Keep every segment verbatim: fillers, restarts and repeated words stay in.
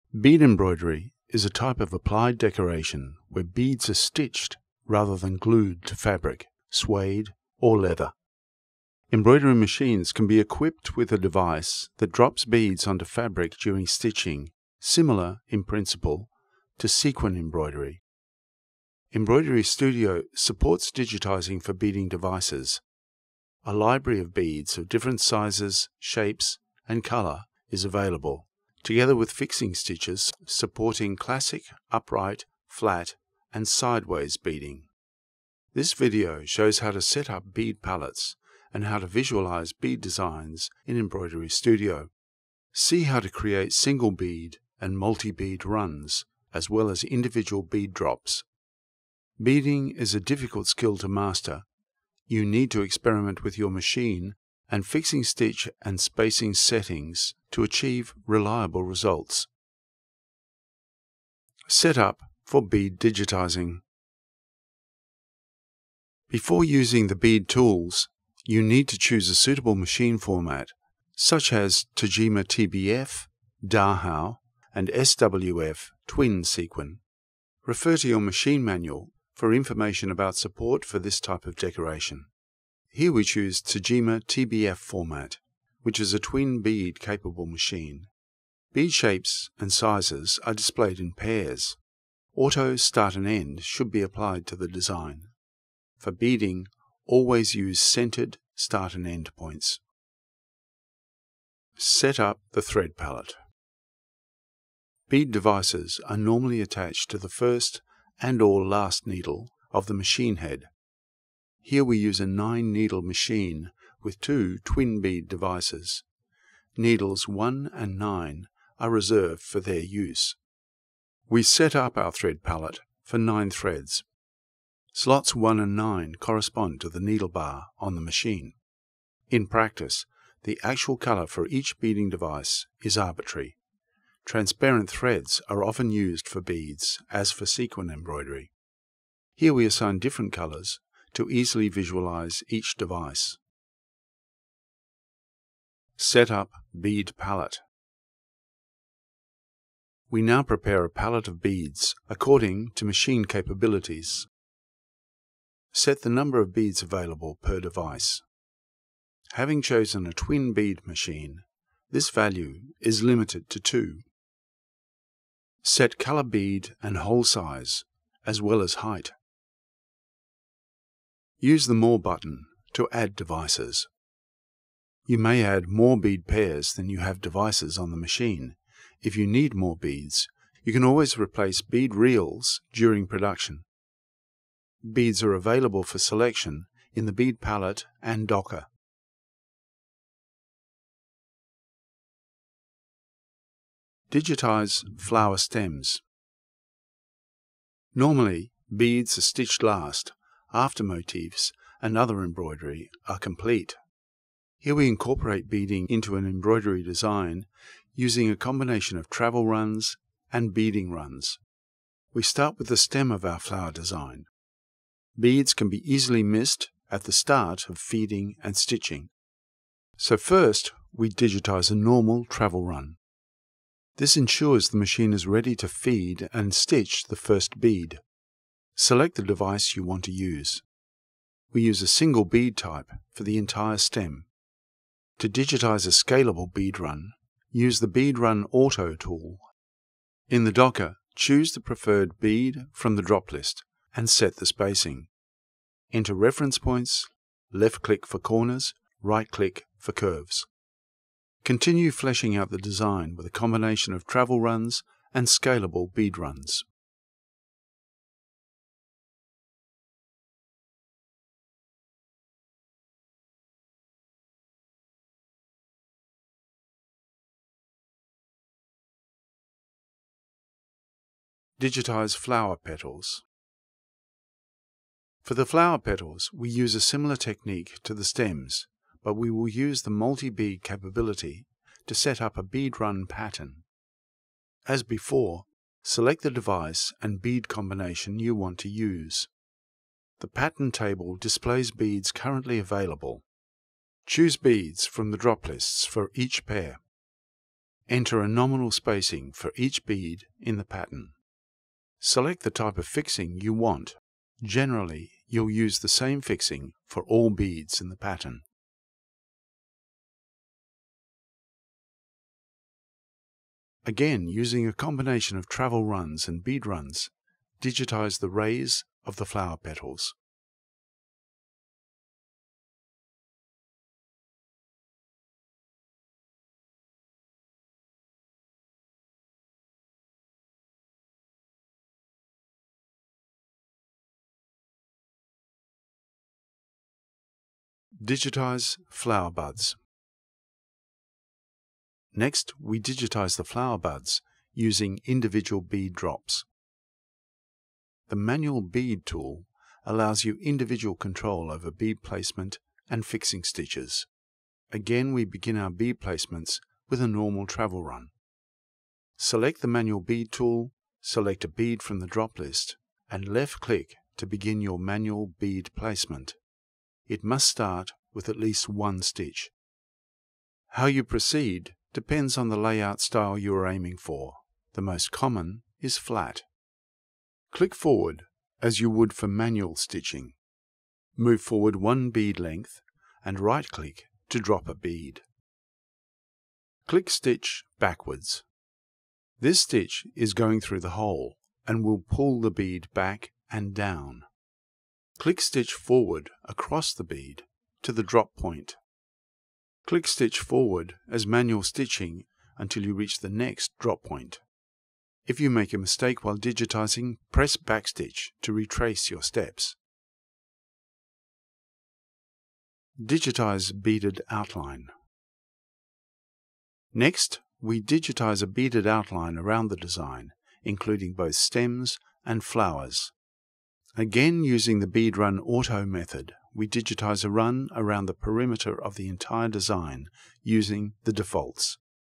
Bead embroidery is a type of applied decoration where beads are stitched rather than glued to fabric, suede, or leather. Embroidery machines can be equipped with a device that drops beads onto fabric during stitching, similar in principle to sequin embroidery. EmbroideryStudio supports digitizing for beading devices. A library of beads of different sizes, shapes, and color is available, together with fixing stitches supporting classic, upright, flat, and sideways beading. This video shows how to set up bead palettes and how to visualize bead designs in EmbroideryStudio. See how to create single bead and multi-bead runs, as well as individual bead drops. Beading is a difficult skill to master. You need to experiment with your machine and fixing stitch and spacing settings to achieve reliable results. Setup for bead digitizing. Before using the bead tools, you need to choose a suitable machine format, such as Tajima T B F, Dahao, and S W F twin sequin. Refer to your machine manual for information about support for this type of decoration. Here we choose Tajima T B F format, which is a twin bead capable machine. Bead shapes and sizes are displayed in pairs. Auto start and end should be applied to the design. For beading, always use centered start and end points. Set up the thread palette. Bead devices are normally attached to the first and or last needle of the machine head. Here we use a nine needle machine with two twin bead devices. Needles one and nine are reserved for their use. We set up our thread palette for nine threads. Slots one and nine correspond to the needle bar on the machine. In practice, the actual color for each beading device is arbitrary. Transparent threads are often used for beads, as for sequin embroidery. Here we assign different colors to easily visualize each device. Set up bead palette. We now prepare a palette of beads according to machine capabilities. Set the number of beads available per device. Having chosen a twin bead machine, this value is limited to two. Set color bead and hole size, as well as height. Use the More button to add devices. You may add more bead pairs than you have devices on the machine. If you need more beads, you can always replace bead reels during production. Beads are available for selection in the bead palette and docker. Digitize flower stems. Normally, beads are stitched last, after motifs and other embroidery are complete. Here we incorporate beading into an embroidery design using a combination of travel runs and beading runs. We start with the stem of our flower design. Beads can be easily missed at the start of feeding and stitching. So first, we digitize a normal travel run. This ensures the machine is ready to feed and stitch the first bead. Select the device you want to use. We use a single bead type for the entire stem. To digitize a scalable bead run, use the Bead Run Auto tool. In the docker, choose the preferred bead from the drop list and set the spacing. Enter reference points, left-click for corners, right-click for curves. Continue fleshing out the design with a combination of travel runs and scalable bead runs. Digitize flower petals. For the flower petals, we use a similar technique to the stems, but we will use the multi-bead capability to set up a bead run pattern. As before, select the device and bead combination you want to use. The pattern table displays beads currently available. Choose beads from the drop lists for each pair. enter a nominal spacing for each bead in the pattern. Select the type of fixing you want. Generally, you'll use the same fixing for all beads in the pattern. Again, using a combination of travel runs and bead runs, digitize the rays of the flower petals. Digitize flower buds. Next, we digitize the flower buds using individual bead drops. The manual bead tool allows you individual control over bead placement and fixing stitches. Again, we begin our bead placements with a normal travel run. Select the manual bead tool, select a bead from the drop list, and left-click to begin your manual bead placement. It must start with at least one stitch. How you proceed depends on the layout style you are aiming for. The most common is flat. Click forward as you would for manual stitching. Move forward one bead length and right-click to drop a bead. Click Stitch backwards. This stitch is going through the hole and will pull the bead back and down. Click Stitch forward across the bead to the drop point. Click Stitch forward as manual stitching until you reach the next drop point. If you make a mistake while digitizing, press backstitch to retrace your steps. Digitize beaded outline. Next, we digitize a beaded outline around the design, including both stems and flowers. Again, using the bead run auto method, we digitize a run around the perimeter of the entire design using the defaults.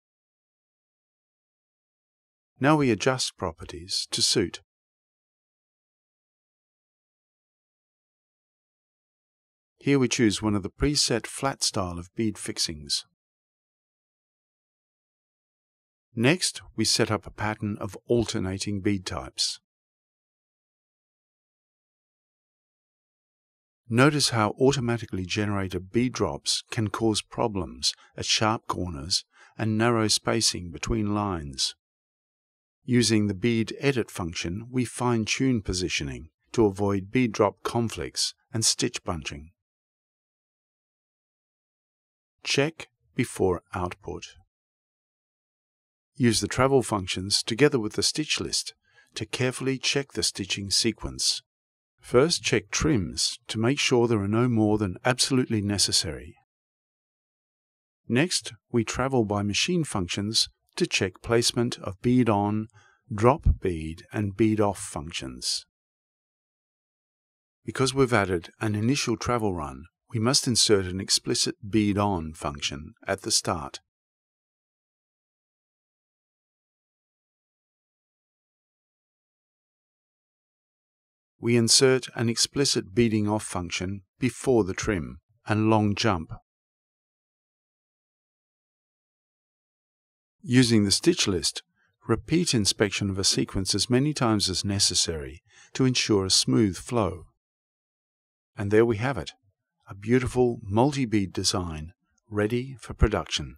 Now we adjust properties to suit. Here we choose one of the preset flat style of bead fixings. Next, we set up a pattern of alternating bead types. Notice how automatically generated bead drops can cause problems at sharp corners and narrow spacing between lines. Using the bead edit function, we fine-tune positioning to avoid bead drop conflicts and stitch bunching. Check before output. Use the travel functions together with the stitch list to carefully check the stitching sequence. First, check trims to make sure there are no more than absolutely necessary. Next, we travel by machine functions to check placement of bead on, drop bead, and bead off functions. Because we've added an initial travel run, we must insert an explicit bead on function at the start. We insert an explicit beading off function before the trim and long jump. Using the stitch list, repeat inspection of a sequence as many times as necessary to ensure a smooth flow. And there we have it, a beautiful multi-bead design ready for production.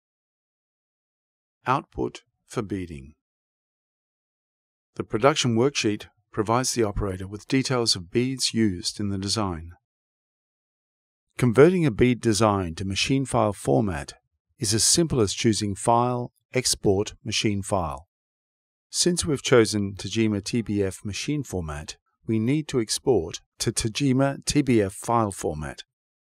Output for beading. The production worksheet provides the operator with details of beads used in the design. Converting a bead design to machine file format is as simple as choosing File, Export, Machine File. Since we've chosen Tajima T B F machine format, we need to export to Tajima T B F file format.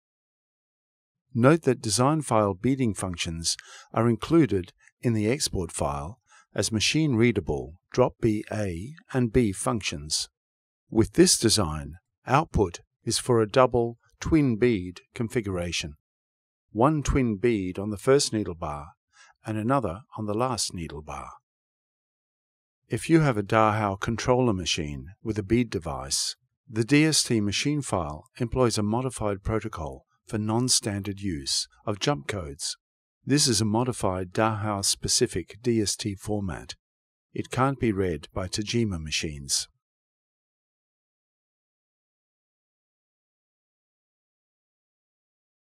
Note that design file beading functions are included in the export file as machine-readable drop B A and B functions. With this design, output is for a double twin bead configuration. One twin bead on the first needle bar and another on the last needle bar. If you have a Dahao controller machine with a bead device, the D S T machine file employs a modified protocol for non-standard use of jump codes. This is a modified Dachau-specific D S T format. It can't be read by Tajima machines.